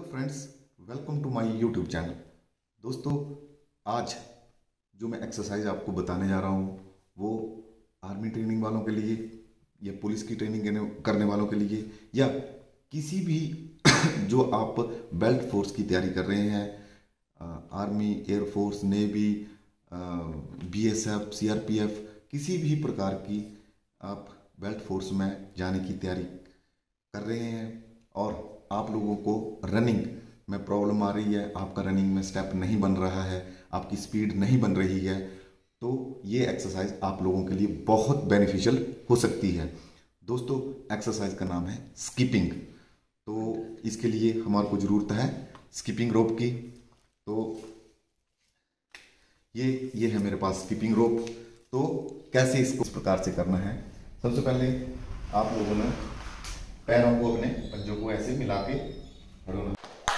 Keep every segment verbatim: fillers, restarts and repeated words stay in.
Friends, welcome to my YouTube channel. दोस्तों, आज जो मैं एक्सरसाइज आपको बताने जा रहा हूँ वो आर्मी ट्रेनिंग वालों के लिए या पुलिस की ट्रेनिंग करने वालों के लिए या किसी भी जो आप बेल्ट फोर्स की तैयारी कर रहे हैं, army, air force, navy, BSF, CRPF, किसी भी प्रकार की आप बेल्ट फोर्स में जाने की तैयारी कर रहे हैं और आप लोगों को रनिंग में प्रॉब्लम आ रही है, आपका रनिंग में स्टेप नहीं बन रहा है, आपकी स्पीड नहीं बन रही है, तो ये एक्सरसाइज आप लोगों के लिए बहुत बेनिफिशियल हो सकती है। दोस्तों, एक्सरसाइज का नाम है स्किपिंग। तो इसके लिए हमारे को ज़रूरत है स्किपिंग रोप की। तो ये ये है मेरे पास स्किपिंग रोप। तो कैसे इसको इस प्रकार से करना है, सबसे पहले आप लोगों ने पैरों को, अपने पंजों को ऐसे मिला के खड़े होना।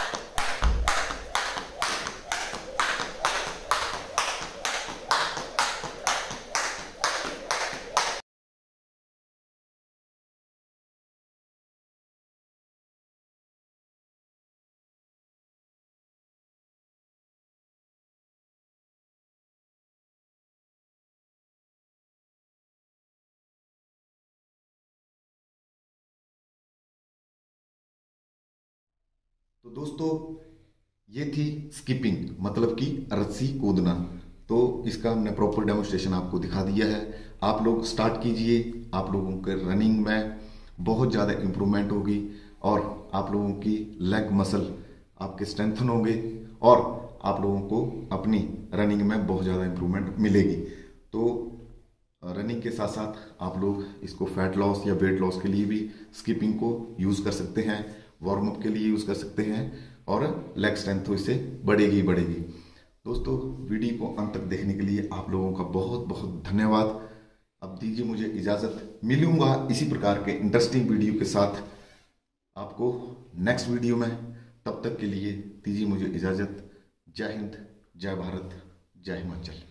तो दोस्तों, ये थी स्किपिंग, मतलब कि रस्सी कूदना। तो इसका हमने प्रॉपर डेमोन्स्ट्रेशन आपको दिखा दिया है। आप लोग स्टार्ट कीजिए, आप लोगों के रनिंग में बहुत ज़्यादा इम्प्रूवमेंट होगी और आप लोगों की लेग मसल आपके स्ट्रेंथन होंगे और आप लोगों को अपनी रनिंग में बहुत ज़्यादा इम्प्रूवमेंट मिलेगी। तो रनिंग के साथ साथ आप लोग इसको फैट लॉस या वेट लॉस के लिए भी स्किपिंग को यूज़ कर सकते हैं, वार्म अप के लिए यूज़ कर सकते हैं और लेग स्ट्रेंथ तो इससे बढ़ेगी ही बढ़ेगी। दोस्तों, वीडियो को अंत तक देखने के लिए आप लोगों का बहुत बहुत धन्यवाद। अब दीजिए मुझे इजाज़त, मिलूंगा इसी प्रकार के इंटरेस्टिंग वीडियो के साथ आपको नेक्स्ट वीडियो में। तब तक के लिए दीजिए मुझे इजाज़त। जय हिंद, जय भारत, जय हिमाचल।